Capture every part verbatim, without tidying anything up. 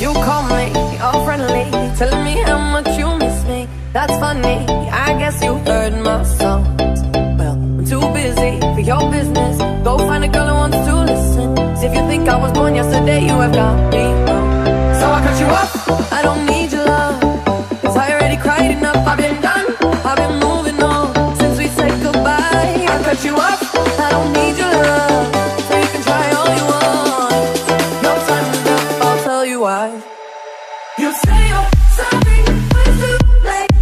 You call me, all friendly, telling me how much you miss me. That's funny, I guess you heard my song. Well, I'm too busy for your business. Go find a girl who wants to listen. 'Cause if you think I was born yesterday, you have got me wrong. So I cut you off, I don't need your love, 'cause I already cried enough. I've been done, I've been moving on since we said goodbye. I cut you off, I don't need your love, so you can try all you want. No time is up, I'll tell you why. You say you're sorry, but it's too late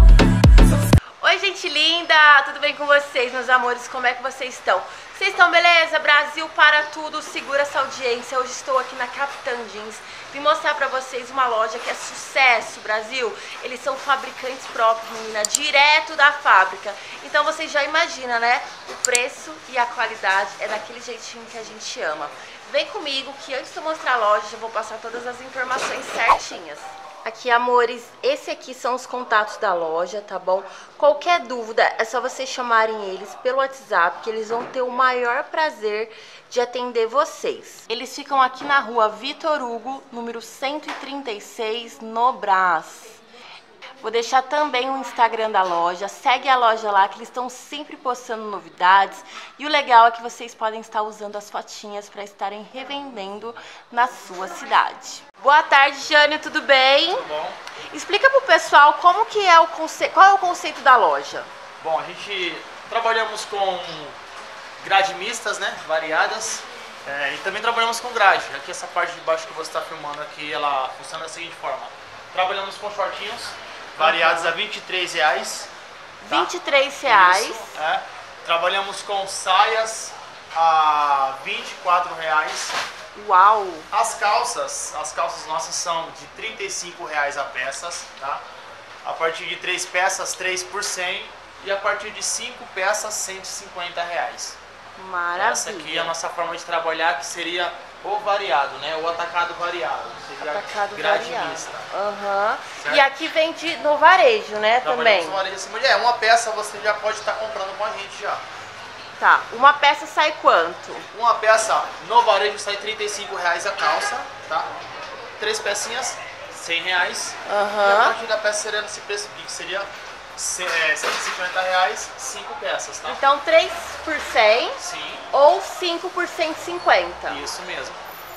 now. Oi, gente linda! Tudo bem com vocês, meus amores? Como é que vocês estão? Vocês estão beleza? Brasil para tudo, segura essa audiência. Hoje estou aqui na Capitã Jeans. Vim mostrar pra vocês uma loja que é sucesso, Brasil. Eles são fabricantes próprios, menina, direto da fábrica. Então vocês já imaginam, né? O preço e a qualidade é daquele jeitinho que a gente ama. Vem comigo que antes de eu mostrar a loja, já vou passar todas as informações certinhas. Aqui, amores, esse aqui são os contatos da loja, tá bom? Qualquer dúvida, é só vocês chamarem eles pelo WhatsApp, que eles vão ter o maior prazer de atender vocês. Eles ficam aqui na rua Vitor Hugo, número cento e trinta e seis, no Brás. Vou deixar também o Instagram da loja, segue a loja lá que eles estão sempre postando novidades. E o legal é que vocês podem estar usando as fotinhas para estarem revendendo na sua cidade. Boa tarde, Jânio, tudo bem? Tudo bom. Explica pro pessoal como que é o conceito, qual é o conceito da loja? Bom, a gente trabalhamos com grade mistas, né, variadas, é, e também trabalhamos com grade. Aqui essa parte de baixo que você está filmando aqui, ela funciona da seguinte forma. Trabalhamos com shortinhos, variados a vinte e três reais. Tá? vinte e três reais. Isso, é. Trabalhamos com saias a vinte e quatro reais. Uau! As calças, as calças nossas são de trinta e cinco reais a peças, tá? A partir de três peças, três por cem, e a partir de cinco peças, cento e cinquenta reais. Maravilha! Essa aqui é a nossa forma de trabalhar, que seria o variado, né? O atacado variado. Seria Atacado grade variado. mista. Uhum. Certo? E aqui vende no varejo, né, também? No varejo acima de, é, uma peça você já pode estar comprando com a gente já. Tá, uma peça sai quanto? Uma peça no varejo sai trinta e cinco reais a calça, tá? Três pecinhas, cem reais. Uhum. E a partir da peça seria nesse preço aqui, que seria cento e cinquenta reais, cinco peças, tá? Então três por cem Sim. ou cinco por cento e cinquenta. Isso mesmo.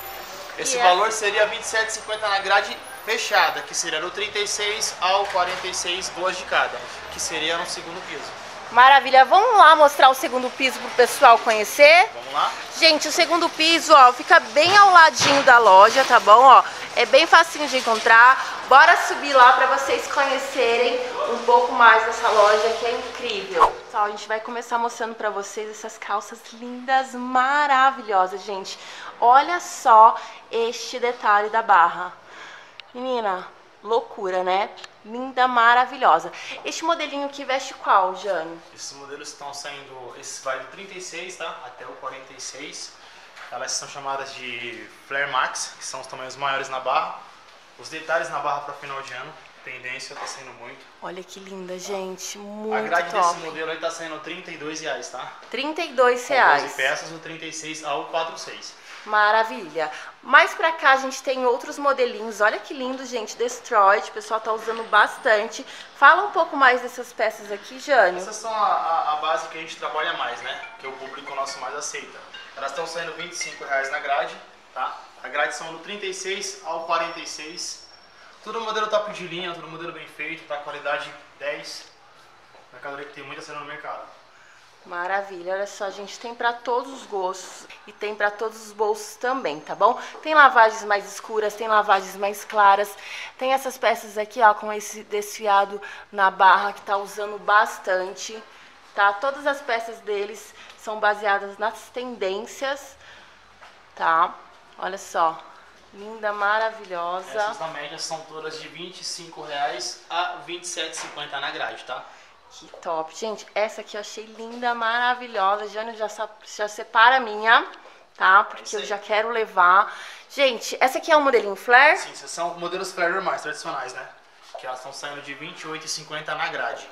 Esse E valor essa? seria vinte e sete reais e cinquenta centavos na grade fechada, que seria do trinta e seis ao quarenta e seis, duas de cada, que seria no segundo piso. Maravilha, vamos lá mostrar o segundo piso pro pessoal conhecer? Vamos lá? Gente, o segundo piso, ó, fica bem ao ladinho da loja, tá bom? Ó, é bem facinho de encontrar. Bora subir lá para vocês conhecerem um pouco mais dessa loja que é incrível. Pessoal, a gente vai começar mostrando para vocês essas calças lindas, maravilhosas, gente. Olha só este detalhe da barra. Menina, loucura, né? Linda, maravilhosa. Este modelinho aqui veste qual, Jânio? Esses modelos estão saindo, esse vai do trinta e seis, tá? Até o quarenta e seis. Elas são chamadas de Flare Max, que são os tamanhos maiores na barra. Os detalhes na barra para final de ano, tendência, tá saindo muito. Olha que linda, gente, muito A grade top. desse modelo aí tá saindo trinta e dois reais, tá? trinta e dois Com reais. doze peças, do trinta e seis ao quarenta e seis. Maravilha. Mais pra cá a gente tem outros modelinhos. Olha que lindo, gente. Destroyed. O pessoal tá usando bastante. Fala um pouco mais dessas peças aqui, Jânio. Essas são a, a, a base que a gente trabalha mais, né? Que o público nosso mais aceita. Elas estão saindo vinte e cinco reais na grade, tá? A grade são do trinta e seis ao quarenta e seis. Tudo modelo top de linha, tudo modelo bem feito, tá? Qualidade dez. Mercadoria que tem muita cena no mercado. Maravilha, olha só, gente, tem pra todos os gostos e tem pra todos os bolsos também, tá bom? Tem lavagens mais escuras, tem lavagens mais claras, tem essas peças aqui, ó, com esse desfiado na barra que tá usando bastante, tá? Todas as peças deles são baseadas nas tendências, tá? Olha só, linda, maravilhosa. Essas na média são todas de vinte e cinco reais a vinte e sete reais e cinquenta centavos na grade, tá? Que top. Gente, essa aqui eu achei linda, maravilhosa. Jânio já, já separa a minha, tá? Porque eu já quero levar. Gente, essa aqui é um modelinho flare? Sim, esses são modelos flare mais tradicionais, né? Que elas estão saindo de vinte e oito reais e cinquenta centavos na grade.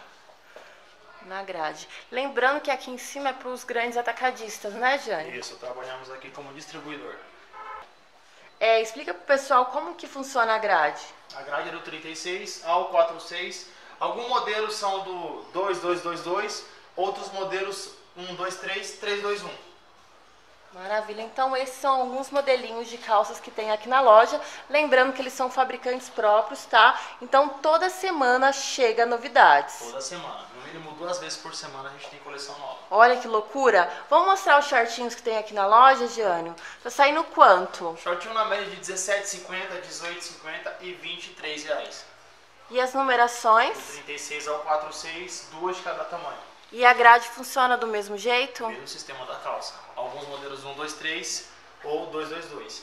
Na grade. Lembrando que aqui em cima é para os grandes atacadistas, né, Jânio? Isso, trabalhamos aqui como distribuidor. É, explica pro pessoal como que funciona a grade. A grade é do trinta e seis ao quarenta e seis. Alguns modelos são do dois dois dois dois, outros modelos um dois três, três dois um. Maravilha, então esses são alguns modelinhos de calças que tem aqui na loja, lembrando que eles são fabricantes próprios, tá? Então toda semana chega novidades. Toda semana, no mínimo duas vezes por semana a gente tem coleção nova. Olha que loucura! Vamos mostrar os shortinhos que tem aqui na loja, Jânio? Tá saindo quanto? Shortinho na média de dezessete e cinquenta, dezoito e cinquenta e vinte e três reais. E as numerações? Do trinta e seis ao quarenta e seis, duas de cada tamanho. E a grade funciona do mesmo jeito? Mesmo sistema da calça. Alguns modelos um dois três ou dois dois dois.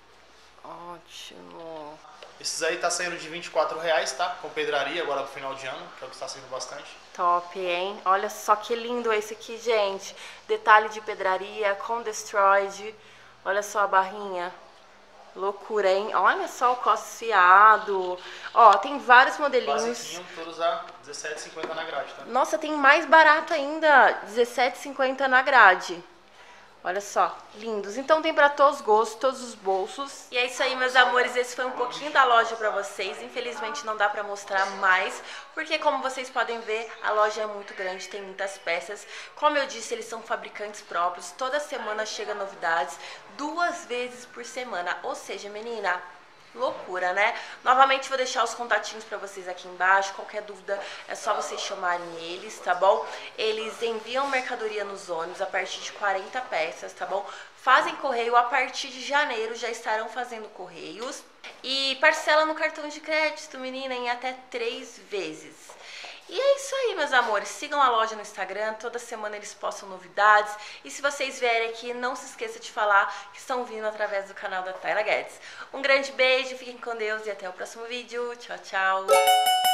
Ótimo. Esses aí tá saindo de vinte e quatro reais, tá? Com pedraria agora pro final de ano, que é o que está saindo bastante. Top, hein? Olha só que lindo esse aqui, gente. Detalhe de pedraria com destroyed. Olha só a barrinha. Loucura, hein? Olha só o cos fiado. Ó, tem vários modelinhos. Basiquinho, todos a dezessete e cinquenta na grade, tá? Nossa, tem mais barato ainda. dezessete e cinquenta na grade. Olha só, lindos. Então tem pra todos os gostos, todos os bolsos. E é isso aí, meus amores. Esse foi um pouquinho da loja pra vocês. Infelizmente não dá pra mostrar mais, porque como vocês podem ver, a loja é muito grande, tem muitas peças. Como eu disse, eles são fabricantes próprios. Toda semana chega novidades, duas vezes por semana. Ou seja, menina, loucura, né? Novamente vou deixar os contatinhos pra vocês aqui embaixo. Qualquer dúvida é só vocês chamarem eles, tá bom? Eles enviam mercadoria nos ônibus a partir de quarenta peças, tá bom? Fazem correio a partir de janeiro, já estarão fazendo correios. E parcela no cartão de crédito, menina, em até três vezes. E é isso aí, meus amores. Sigam a loja no Instagram, toda semana eles postam novidades. E se vocês vierem aqui, não se esqueça de falar que estão vindo através do canal da Tayla Guedes. Um grande beijo, fiquem com Deus e até o próximo vídeo. Tchau, tchau!